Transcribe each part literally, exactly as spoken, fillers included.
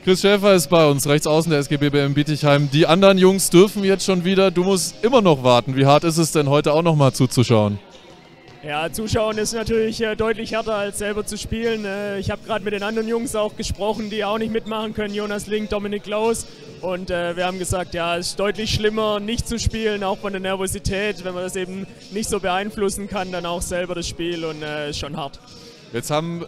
Chris Schäfer ist bei uns, rechts außen der S G B B M Bietigheim. Die anderen Jungs dürfen jetzt schon wieder, du musst immer noch warten. Wie hart ist es denn heute auch noch mal zuzuschauen? Ja, zuschauen ist natürlich äh, deutlich härter als selber zu spielen. Äh, ich habe gerade mit den anderen Jungs auch gesprochen, die auch nicht mitmachen können. Jonas Link, Dominik Klaus. Und äh, wir haben gesagt, ja, es ist deutlich schlimmer, nicht zu spielen, auch von der Nervosität. Wenn man das eben nicht so beeinflussen kann, dann auch selber das Spiel und äh, ist schon hart. Jetzt haben,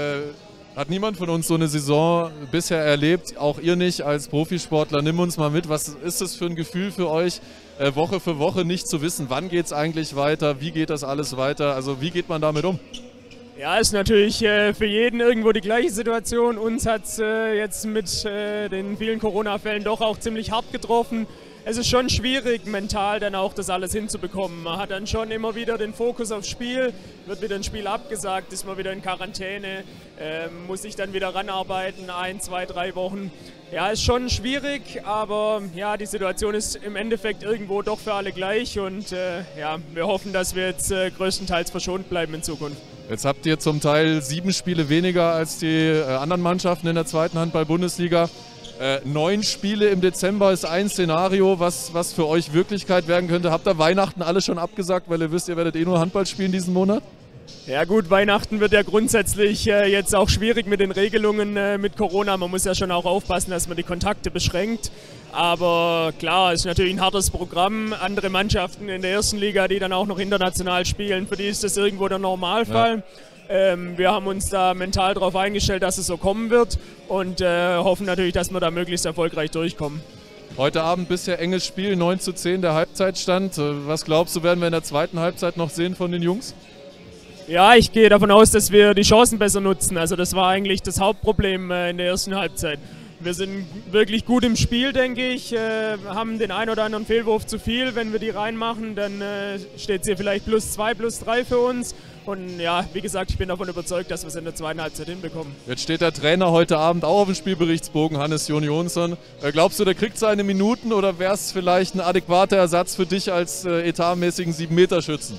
äh, hat niemand von uns so eine Saison bisher erlebt, auch ihr nicht als Profisportler. Nimm uns mal mit, was ist das für ein Gefühl für euch, äh, Woche für Woche nicht zu wissen, wann geht es eigentlich weiter, wie geht das alles weiter, also wie geht man damit um? Ja, ist natürlich äh, für jeden irgendwo die gleiche Situation. Uns hat es äh, jetzt mit äh, den vielen Corona-Fällen doch auch ziemlich hart getroffen. Es ist schon schwierig, mental dann auch das alles hinzubekommen. Man hat dann schon immer wieder den Fokus aufs Spiel, wird wieder ein Spiel abgesagt, ist man wieder in Quarantäne, äh, muss sich dann wieder ranarbeiten, ein, zwei, drei Wochen. Ja, ist schon schwierig, aber ja, die Situation ist im Endeffekt irgendwo doch für alle gleich und äh, ja, wir hoffen, dass wir jetzt äh, größtenteils verschont bleiben in Zukunft. Jetzt habt ihr zum Teil sieben Spiele weniger als die äh, anderen Mannschaften in der zweiten Handball-Bundesliga. Äh, neun Spiele im Dezember ist ein Szenario, was, was für euch Wirklichkeit werden könnte. Habt ihr Weihnachten alle schon abgesagt, weil ihr wisst, ihr werdet eh nur Handball spielen diesen Monat? Ja gut, Weihnachten wird ja grundsätzlich äh, jetzt auch schwierig mit den Regelungen äh, mit Corona. Man muss ja schon auch aufpassen, dass man die Kontakte beschränkt. Aber klar, es ist natürlich ein hartes Programm. Andere Mannschaften in der ersten Liga, die dann auch noch international spielen, für die ist das irgendwo der Normalfall. Ja. Ähm, wir haben uns da mental darauf eingestellt, dass es so kommen wird und äh, hoffen natürlich, dass wir da möglichst erfolgreich durchkommen. Heute Abend bisher enges Spiel, neun zu zehn der Halbzeitstand. Was glaubst du, werden wir in der zweiten Halbzeit noch sehen von den Jungs? Ja, ich gehe davon aus, dass wir die Chancen besser nutzen. Also das war eigentlich das Hauptproblem äh, in der ersten Halbzeit. Wir sind wirklich gut im Spiel, denke ich, äh, haben den ein oder anderen Fehlwurf zu viel. Wenn wir die reinmachen, dann äh, steht es hier vielleicht plus zwei, plus drei für uns. Und ja, wie gesagt, ich bin davon überzeugt, dass wir es in der zweiten Halbzeit hinbekommen. Jetzt steht der Trainer heute Abend auch auf dem Spielberichtsbogen, Hannes Jon Jonsson. Äh, glaubst du, der kriegt seine Minuten oder wäre es vielleicht ein adäquater Ersatz für dich als äh, etatmäßigen sieben Meter Schützen?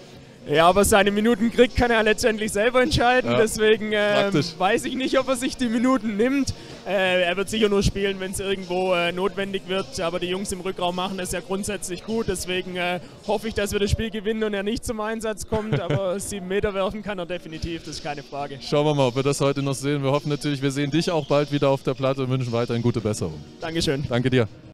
Ja, aber seine Minuten kriegt, kann er letztendlich selber entscheiden. Ja, deswegen äh, weiß ich nicht, ob er sich die Minuten nimmt. Äh, er wird sicher nur spielen, wenn es irgendwo äh, notwendig wird. Aber die Jungs im Rückraum machen es ja grundsätzlich gut. Deswegen äh, hoffe ich, dass wir das Spiel gewinnen und er nicht zum Einsatz kommt. Aber sieben Meter werfen kann er definitiv, das ist keine Frage. Schauen wir mal, ob wir das heute noch sehen. Wir hoffen natürlich, wir sehen dich auch bald wieder auf der Platte und wünschen weiterhin gute Besserung. Dankeschön. Danke dir.